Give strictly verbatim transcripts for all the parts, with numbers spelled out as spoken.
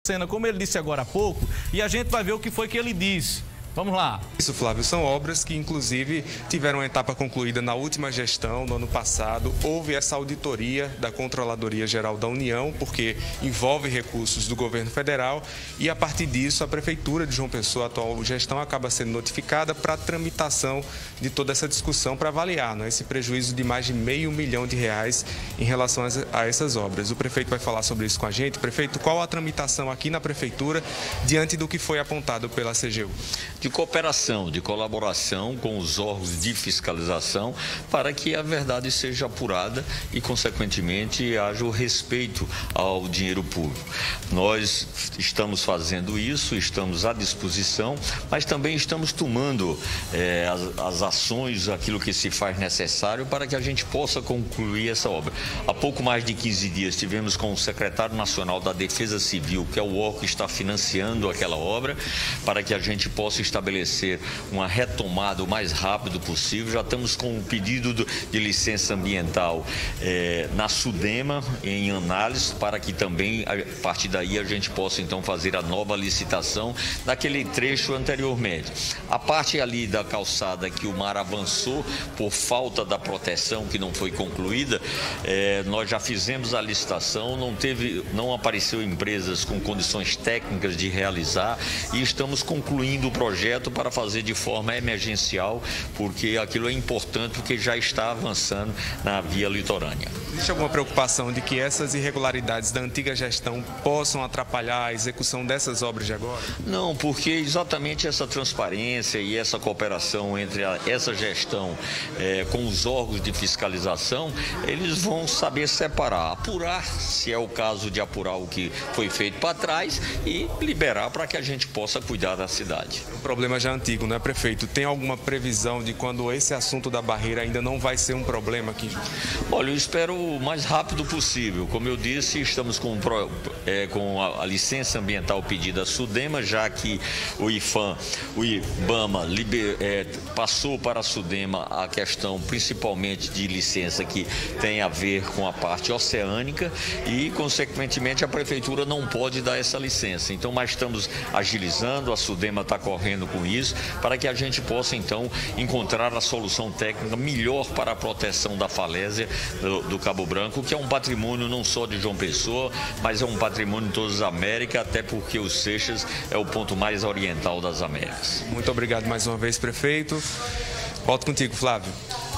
como ele disse agora há pouco, e a gente vai ver o que foi que ele disse. Vamos lá. Isso, Flávio, são obras que, inclusive, tiveram uma etapa concluída na última gestão, no ano passado. Houve essa auditoria da Controladoria Geral da União, porque envolve recursos do governo federal, e, a partir disso, a Prefeitura de João Pessoa, a atual gestão, acaba sendo notificada para a tramitação de toda essa discussão, para avaliar, né, esse prejuízo de mais de meio milhão de reais em relação a essas obras. O prefeito vai falar sobre isso com a gente. Prefeito, qual a tramitação aqui na Prefeitura diante do que foi apontado pela C G U? De cooperação, de colaboração com os órgãos de fiscalização para que a verdade seja apurada e, consequentemente, haja o respeito ao dinheiro público. Nós estamos fazendo isso, estamos à disposição, mas também estamos tomando é, as, as ações, aquilo que se faz necessário para que a gente possa concluir essa obra. Há pouco mais de quinze dias tivemos com o secretário nacional da Defesa Civil, que é o órgão que está financiando aquela obra, para que a gente possa estabelecer uma retomada o mais rápido possível. Já estamos com um pedido de licença ambiental eh, na SUDEMA em análise, para que também a partir daí a gente possa então fazer a nova licitação daquele trecho anteriormente. A parte ali da calçada que o mar avançou por falta da proteção que não foi concluída, eh, nós já fizemos a licitação, não teve, não apareceu empresas com condições técnicas de realizar e estamos concluindo o projeto para fazer de forma emergencial, porque aquilo é importante, porque já está avançando na via litorânea. Existe alguma preocupação de que essas irregularidades da antiga gestão possam atrapalhar a execução dessas obras de agora? Não, porque exatamente essa transparência e essa cooperação entre a, essa gestão é, com os órgãos de fiscalização, eles vão saber separar, apurar, se é o caso de apurar o que foi feito para trás e liberar para que a gente possa cuidar da cidade. O problema já é antigo, né, prefeito? Tem alguma previsão de quando esse assunto da barreira ainda não vai ser um problema aqui? Olha, eu espero o mais rápido possível. Como eu disse, estamos com, é, com a, a licença ambiental pedida à SUDEMA, já que o IFAM, o IBAMA liber, é, passou para a SUDEMA a questão principalmente de licença que tem a ver com a parte oceânica e, consequentemente, a Prefeitura não pode dar essa licença. Então, nós estamos agilizando, a SUDEMA está correndo com isso, para que a gente possa, então, encontrar a solução técnica melhor para a proteção da falésia do, do Cabo Branco, que é um patrimônio não só de João Pessoa, mas é um patrimônio de todas as Américas, até porque o Seixas é o ponto mais oriental das Américas. Muito obrigado mais uma vez, prefeito. Volto contigo, Flávio.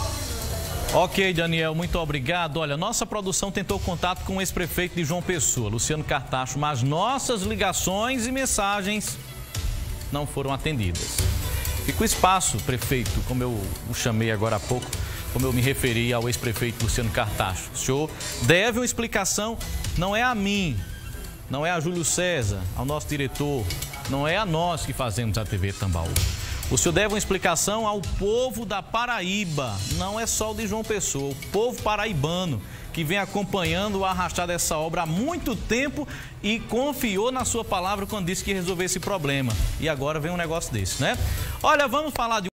Ok, Daniel, muito obrigado. Olha, nossa produção tentou contato com o ex-prefeito de João Pessoa, Luciano Cartacho, mas nossas ligações e mensagens não foram atendidas. Fica o espaço, prefeito, como eu o chamei agora há pouco, como eu me referi ao ex-prefeito Luciano Cartacho. O senhor deve uma explicação, não é a mim, não é a Júlio César, ao nosso diretor, não é a nós que fazemos a T V Tambaú. O senhor deve uma explicação ao povo da Paraíba, não é só o de João Pessoa, o povo paraibano que vem acompanhando o arrastar dessa obra há muito tempo e confiou na sua palavra quando disse que ia resolver esse problema. E agora vem um negócio desse, né? Olha, vamos falar de